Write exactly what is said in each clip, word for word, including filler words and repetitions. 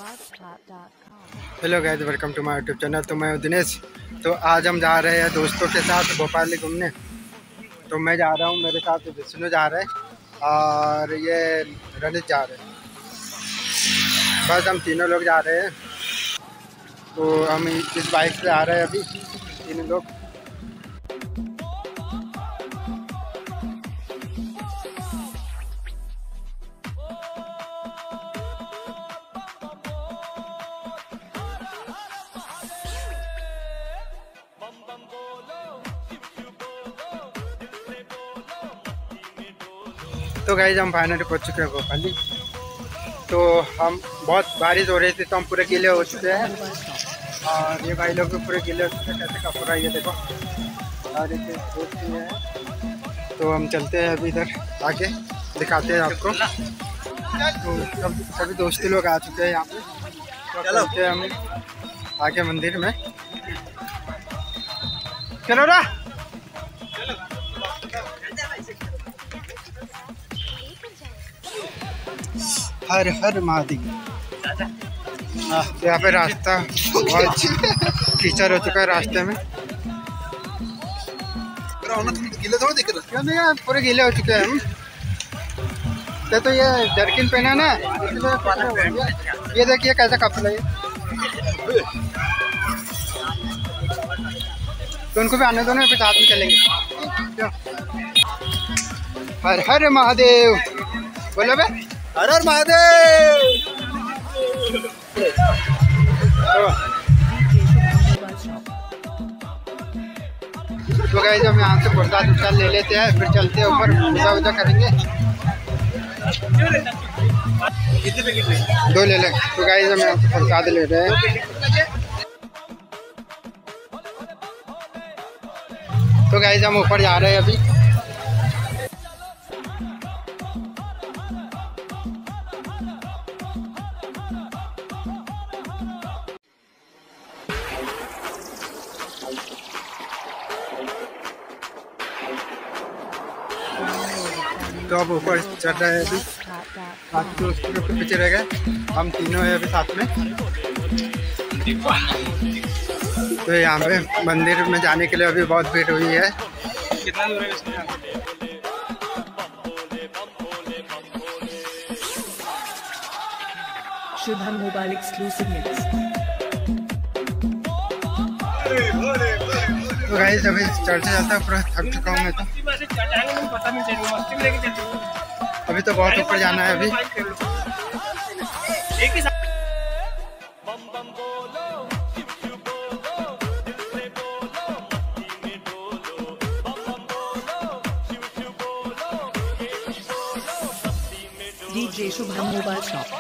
Hello guys, welcome to my YouTube channel. तो मैं हूं दिनेश। तो आज हम जा रहे हैं दोस्तों के साथ भोपाल घूमने। तो मैं जा रहा हूं, मेरे साथ विष्णु जा रहे हैं और ये रणित जा रहे हैं। बस हम तीनों लोग जा रहे हैं। तो हम इस बाइक से आ रहे हैं अभी तीनों लोग। तो गाइस हम फाइनली पहुंच चुके हैं भोपाल। तो हम बहुत बारिश हो रही थी तो हम पूरे गीले हो चुके हैं और ये भाई लोग भी पूरे गीले हो चुके हैं। कैसे का पूरा ये देखो और ये दोस्त भी है। तो हम चलते हैं अभी इधर आगे, दिखाते हैं आपको। तो सब सभी दोस्ती लोग आ चुके हैं यहाँ पे। तो चलते हैं हम आगे मंदिर में। चलो ना। हर हर महादेव। यहाँ पे रास्ता बहुत कीचड़ हो चुका है रास्ते में। गीले थोड़ा दिख रहा है, यार पूरे गीले हो चुके हैं हम। तो, तो ये जर्किन पहना ना, ये देखिए कैसा कपड़ा है। तो उनको भी आने दो ना, फिर साथ में चलेंगे। हर हर महादेव बोलो बे, हर हर महादेव। तो गाइस हम यहाँ से प्रसाद उसाद ले लेते हैं, फिर चलते हैं ऊपर, पूजा वूजा करेंगे। दो ले लें। तो गाइस हम यहाँ से प्रसाद ले रहे हैं। तो गाइस हम ऊपर जा रहे हैं अभी। तो अब ऊपर चढ़ रहे हैं अभी। बाकी दोस्त लोग के पीछे रह गए, हम तीनों हैं अभी साथ में। तो यहाँ पे मंदिर में जाने के लिए अभी बहुत भीड़ हुई है। कितना दूर है इसमें? Shubham mobile exclusive mix. तो गाइस अभी चढ़ते जाता है, पूरा थक चुका हूँ मैं तो। अभी तो बहुत ऊपर जाना है अभी। DJ Shubham mobile shop.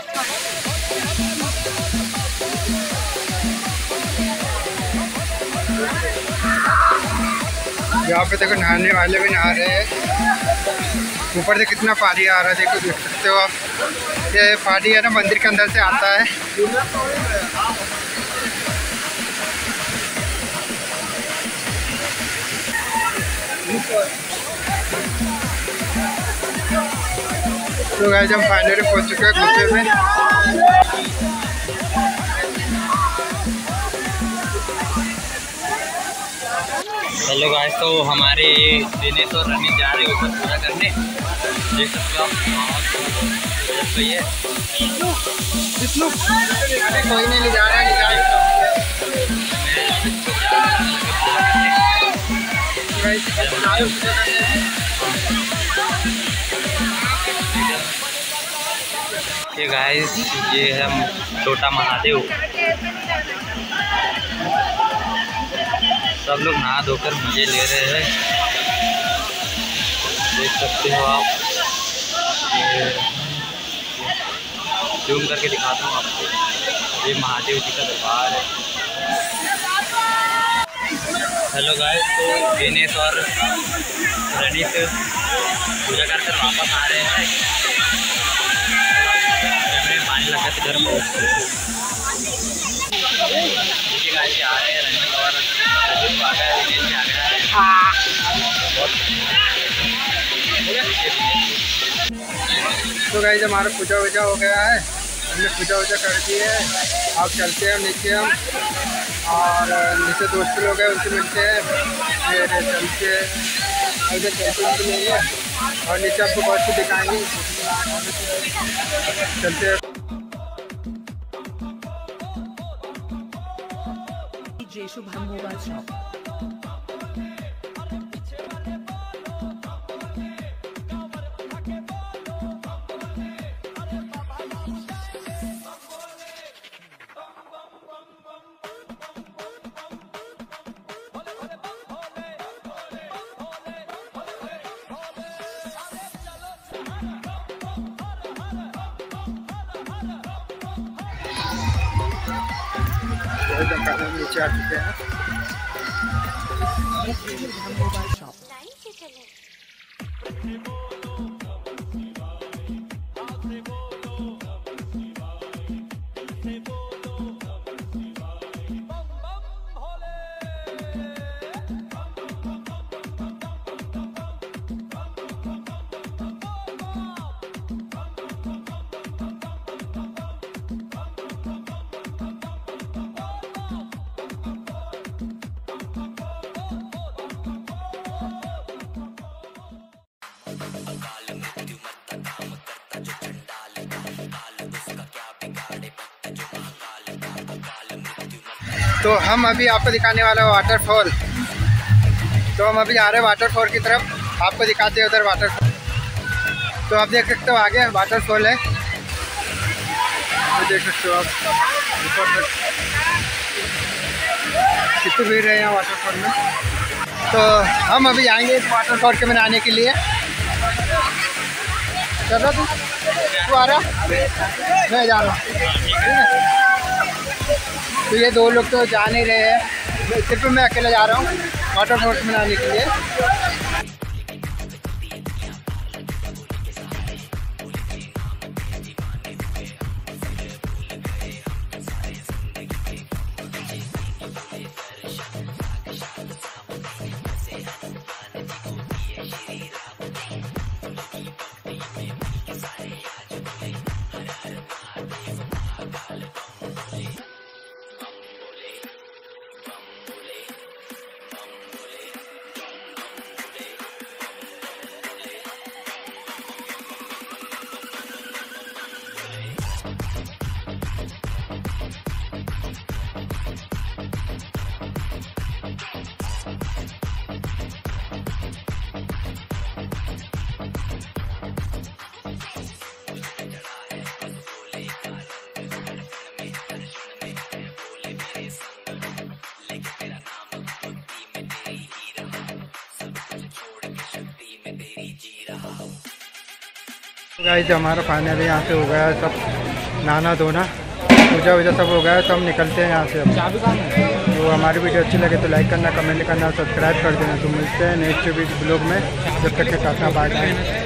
यहाँ पे देखो नहाने वाले भी नहा रहे हैं। ऊपर से कितना पानी आ रहा है, देखो देख सकते हो आप। ये पानी है ना मंदिर के अंदर से आता है। तो गाइस हम फाइनली पहुंच चुके हैं गुफे में। हेलो गाइस, तो हमारे दिनेश और रणित जा रहे हैं ऊपर पूजा करने। देख सकते हो आप। तो ये विष्णु कोई नहीं ले जा रहा है। ये गाइस, ये है छोटा महादेव। सब लोग नहा धोकर मजे ले रहे हैं, देख सकते हो आप। ये जूम करके दिखाता हूँ आपको। ये महादेव जी का दरबार है। हेलो गाइस, तो दिनेश और रणित पूजा कर कर वापस आ रहे हैं। पानी लगा के घर पहुँच गाइस आ रहे हैं। रणित और आ गया, दिनेश आ गया है। तो गाइस हमारा पूजा वूजा हो गया है। हमने पूजा वूजा कर दी है। अब चलते हैं नीचे हम, और नीचे दोस्त लोग हैं उनसे मिलते हैं, फिर चलते उधर चलते उनसे मिलेंगे और नीचे आपको बहुत कुछ दिखाएंगे। चलते हैं। DJ Shubham mobile shop. नीचे आ चुके हैं। Mobile shop. तो हम अभी आपको दिखाने वाला है वाटरफॉल। तो हम अभी आ रहे हैं वाटरफॉल की तरफ, आपको दिखाते हैं उधर वाटरफॉल। तो आप देख सकते हो आगे वाटरफॉल है, तो देख सकते हो आप कितनी भीड़ है यहाँ वाटरफॉल में। तो हम अभी आएंगे इस वाटरफॉल के में नहाने के लिए। चल रहा तू तू आ रहा, मैं जा रहा हूँ। तो ये दो लोग तो जा नहीं रहे हैं, सिर्फ मैं अकेला जा रहा हूँ वाटरफॉल में नहाने के लिए। गाइस हमारा फाइनली यहाँ से हो गया है सब, नहाना धोना पूजा वूजा सब हो गया है। तो हम निकलते हैं यहाँ से अब। तो हमारी वीडियो अच्छी लगे तो लाइक करना, कमेंट करना, सब्सक्राइब कर देना। तो मिलते हैं नेक्स्ट ब्लॉग में, जब तक के टाटा बाय बाय।